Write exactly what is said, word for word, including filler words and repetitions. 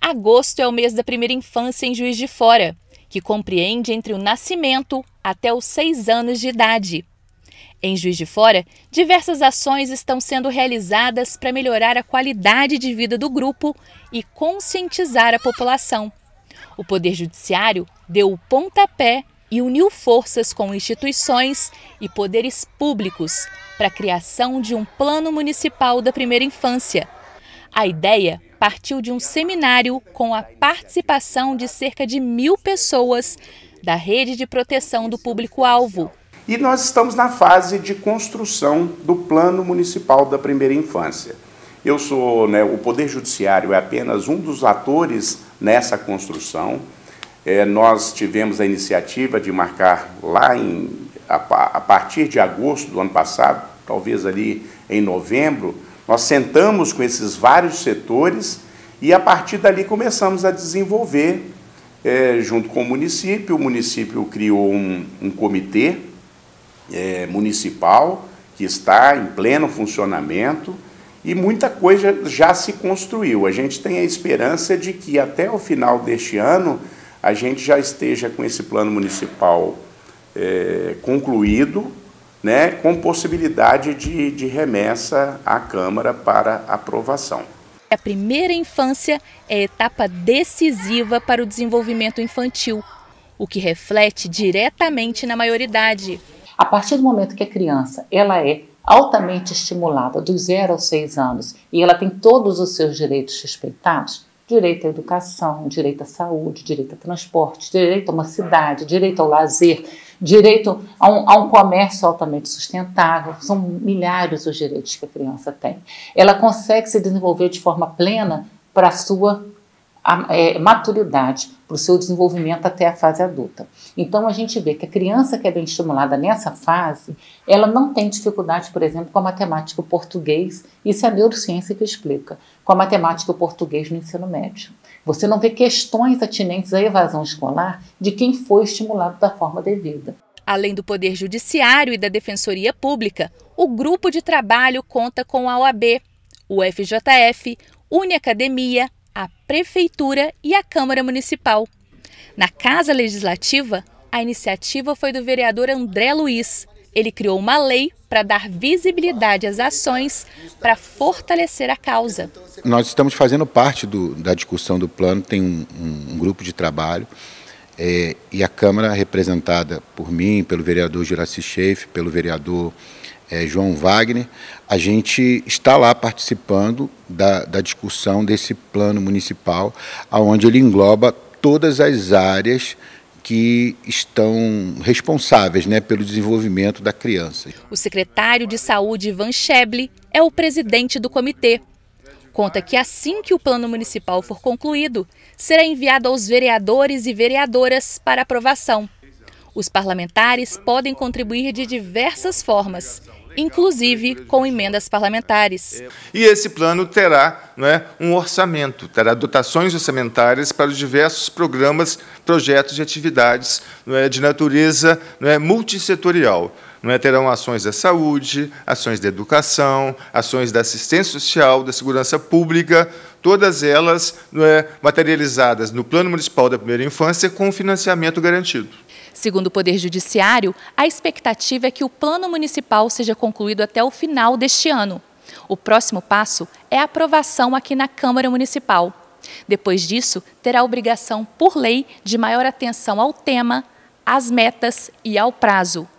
Agosto é o mês da primeira infância em Juiz de Fora, que compreende entre o nascimento até os seis anos de idade. Em Juiz de Fora, diversas ações estão sendo realizadas para melhorar a qualidade de vida do grupo e conscientizar a população. O Poder Judiciário deu o pontapé e uniu forças com instituições e poderes públicos para a criação de um Plano Municipal da Primeira Infância. A ideia partiu de um seminário com a participação de cerca de mil pessoas da Rede de Proteção do Público-Alvo. E nós estamos na fase de construção do Plano Municipal da Primeira Infância. Eu sou, né, o Poder Judiciário é apenas um dos atores nessa construção. É, nós tivemos a iniciativa de marcar lá em, a, a partir de agosto do ano passado, talvez ali em novembro, nós sentamos com esses vários setores e a partir dali começamos a desenvolver, é, junto com o município. O município criou um, um comitê é, municipal que está em pleno funcionamento e muita coisa já se construiu. A gente tem a esperança de que até o final deste ano a gente já esteja com esse plano municipal é, concluído, né, com possibilidade de, de remessa à Câmara para aprovação. A primeira infância é a etapa decisiva para o desenvolvimento infantil, o que reflete diretamente na maioridade. A partir do momento que a criança ela é altamente estimulada dos zero aos seis anos e ela tem todos os seus direitos respeitados, direito à educação, direito à saúde, direito a transporte, direito a uma cidade, direito ao lazer, direito a um, a um comércio altamente sustentável. São milhares os direitos que a criança tem. Ela consegue se desenvolver de forma plena para a sua é, maturidade, para o seu desenvolvimento até a fase adulta. Então a gente vê que a criança que é bem estimulada nessa fase, ela não tem dificuldade, por exemplo, com a matemática e o português. Isso é a neurociência que explica. Com a matemática e o português no ensino médio. Você não vê questões atinentes à evasão escolar de quem foi estimulado da forma devida. Além do Poder Judiciário e da Defensoria Pública, o grupo de trabalho conta com a O A B, o F J F, Uniacademia, a Prefeitura e a Câmara Municipal. Na Casa Legislativa, a iniciativa foi do vereador André Luiz. Ele criou uma lei para dar visibilidade às ações para fortalecer a causa. Nós estamos fazendo parte do, da discussão do plano, tem um, um, um grupo de trabalho é, e a Câmara representada por mim, pelo vereador Juraci Scheff, pelo vereador é, João Wagner, a gente está lá participando da, da discussão desse plano municipal, onde ele engloba todas as áreas que estão responsáveis, né, pelo desenvolvimento da criança. O secretário de Saúde, Ivan Scheble, é o presidente do comitê. Conta que assim que o plano municipal for concluído, será enviado aos vereadores e vereadoras para aprovação. Os parlamentares podem contribuir de diversas formas, inclusive com emendas parlamentares. E esse plano terá, não é, um orçamento, terá dotações orçamentárias para os diversos programas, projetos e atividades, não é, de natureza, não é, multissetorial. Não é, terão ações da saúde, ações da educação, ações da assistência social, da segurança pública, todas elas, não é, materializadas no Plano Municipal da Primeira Infância com financiamento garantido. Segundo o Poder Judiciário, a expectativa é que o Plano Municipal seja concluído até o final deste ano. O próximo passo é a aprovação aqui na Câmara Municipal. Depois disso, terá a obrigação, por lei, de maior atenção ao tema, às metas e ao prazo.